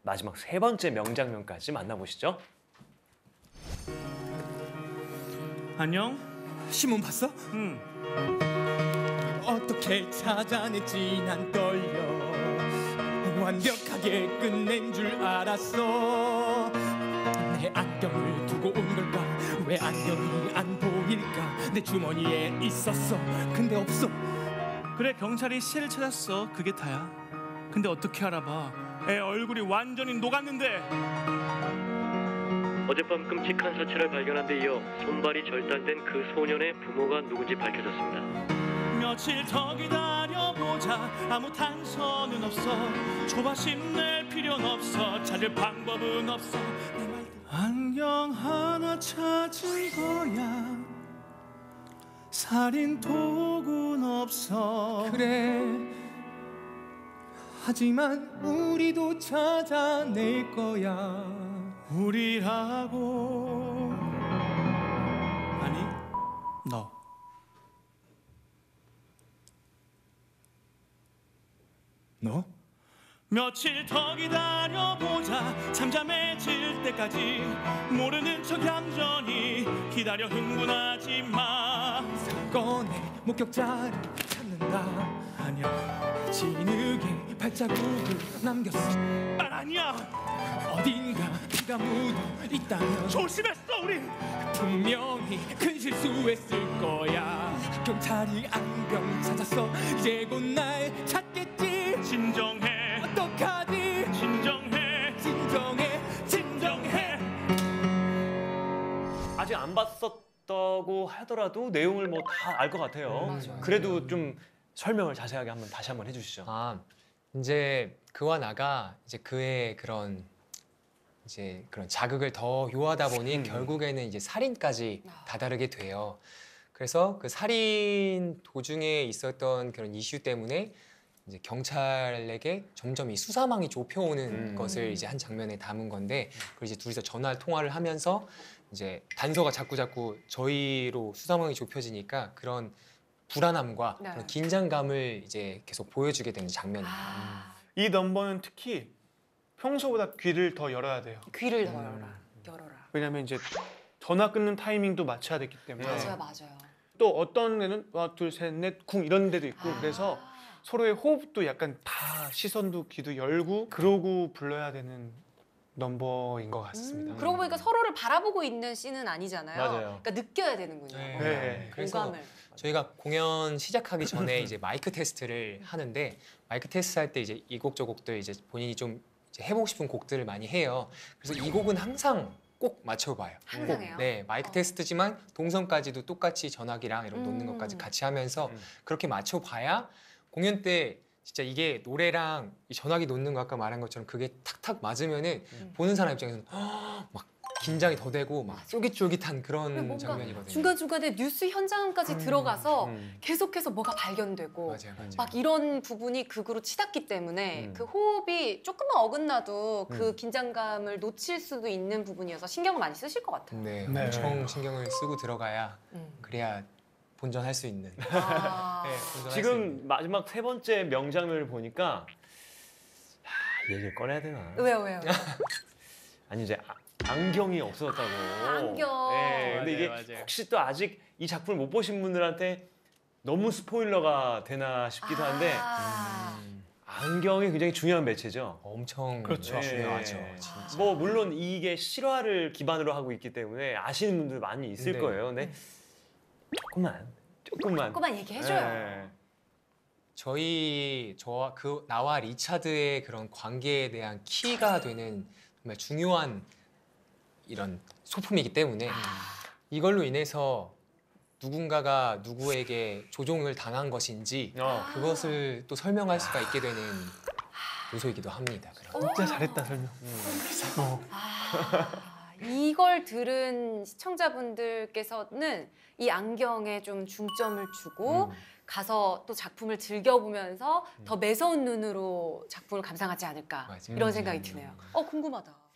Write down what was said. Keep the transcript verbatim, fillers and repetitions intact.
마지막 세 번째 명장면까지 만나보시죠. 안녕? 신문 봤어? 응. 어떻게 찾아냈지 난 떨려. 완벽하게 끝낸 줄 알았어. 내 안경을 두고 온 걸까? 왜 안경이 안 보일까? 내 주머니에 있었어. 근데 없어. 그래, 경찰이 씨를 찾았어. 그게 다야. 근데 어떻게 알아봐? 애 얼굴이 완전히 녹았는데. 어젯밤 끔찍한 사체를 발견한 데 이어 손발이 절단된 그 소년의 부모가 누군지 밝혀졌습니다. 며칠 더 기다려보자. 아무 단서는 없어. 조바심 낼 필요는 없어. 찾을 방법은 없어. 내 말대로. 안경 하나 찾은 거야. 살인 도구는 없어. 그래. 하지만 우리도 찾아낼 거야. 우리라고. 아니, 너. 너? 며칠 더 기다려보자. 잠잠해질 때까지 모르는 척 얌전히 기다려. 흥분하지 마. 사건의 목격자를 찾는다. 아니야, 진흙에 발자국을 남겼어. 난 아니야. 어딘가 피가 묻어 있다면 조심했어 우리. 분명히 큰 실수했을 거야. 경찰이 안경 찾았어. 이제 곧 날 찾겠지. 진정해, 어떡하지? 진정해, 진정해, 진정해. 아직 안 봤었다고 하더라도 내용을 뭐 다 알 것 같아요. 맞아요. 그래도 좀 설명을 자세하게 한번 다시 한번 해주시죠. 아, 이제 그와 나가 이제 그의 그런 이제 그런 자극을 더 요하다 보니 음. 결국에는 이제 살인까지 아. 다다르게 돼요. 그래서 그 살인 도중에 있었던 그런 이슈 때문에 이제 경찰에게 점점 이 수사망이 좁혀오는 음. 것을 이제 한 장면에 담은 건데, 그리고 이제 둘이서 전화 통화를 하면서 이제 단서가 자꾸 자꾸 저희로 수사망이 좁혀지니까 그런 불안함과 네. 그런 긴장감을 이제 계속 보여주게 되는 장면입니다. 아, 이 넘버는 특히 평소보다 귀를 더 열어야 돼요. 귀를 더 열어라. 열어라. 왜냐면 이제 전화 끊는 타이밍도 맞춰야 되기 때문에. 맞아요, 맞아요. 또 어떤 데는 하나 둘셋넷쿵 이런 데도 있고. 아. 그래서 서로의 호흡도 약간 다 시선도 귀도 열고 그러고 불러야 되는 넘버인 것 같습니다. 음, 그러고 보니까 서로를 바라보고 있는 씬은 아니잖아요. 맞아요. 그러니까 느껴야 되는군요. 네. 네. 그래서 공감을. 저희가 공연 시작하기 전에 이제 마이크 테스트를 하는데, 마이크 테스트 할 때 이제 이 곡 저 곡들 이제 본인이 좀 이제 해보고 싶은 곡들을 많이 해요. 그래서 이 곡은 항상 꼭 맞춰봐요. 항상 꼭. 해요? 네, 마이크 어. 테스트지만 동선까지도 똑같이 전화기랑 이런 놓는 음. 것까지 같이 하면서 음. 그렇게 맞춰봐야 공연 때 진짜 이게 노래랑 이 전화기 놓는 거 아까 말한 것처럼 그게 탁탁 맞으면은 음. 보는 사람 입장에서는 막 긴장이 더 되고 막 쫄깃쫄깃한 그리고 그런 뭔가 장면이거든요. 중간중간에 뉴스 현장까지 들어가서 음. 계속해서 뭐가 발견되고 맞아요, 맞아요. 막 이런 부분이 극으로 치닫기 때문에 음. 그 호흡이 조금만 어긋나도 그 음. 긴장감을 놓칠 수도 있는 부분이어서 신경을 많이 쓰실 것 같아요. 네, 네. 엄청 신경을 쓰고 들어가야 음. 그래야 본전할 수 있는. 아. 네, 본전할 수 있는. 지금 마지막 세 번째 명장면을 보니까 하, 이 얘기를 꺼내야 되나? 왜요, 왜요? 왜요? 아니 이제 아, 안경이 없어졌다고. 아, 안경. 네, 근데 이게 맞아요, 맞아요. 혹시 또 아직 이 작품을 못 보신 분들한테 너무 스포일러가 되나 싶기도 한데 아. 안경이 굉장히 중요한 매체죠. 엄청 그렇죠. 중요하죠. 네. 진짜. 뭐 물론 이게 실화를 기반으로 하고 있기 때문에 아시는 분들 많이 있을 네. 거예요. 근데 조금만, 조금만. 조금만 얘기해줘요. 네. 저희 저와 그 나와 리차드의 그런 관계에 대한 키가 되는 정말 중요한 이런 소품이기 때문에 이걸로 인해서 누군가가 누구에게 조종을 당한 것인지 어. 그것을 또 설명할 수가 있게 되는 요소이기도 합니다. 그런. 진짜 잘했다 설명. 아, 이걸 들은 시청자분들께서는 이 안경에 좀 중점을 주고 음. 가서 또 작품을 즐겨보면서 더 매서운 눈으로 작품을 감상하지 않을까 맞아요. 이런 생각이 드네요. 어, 궁금하다.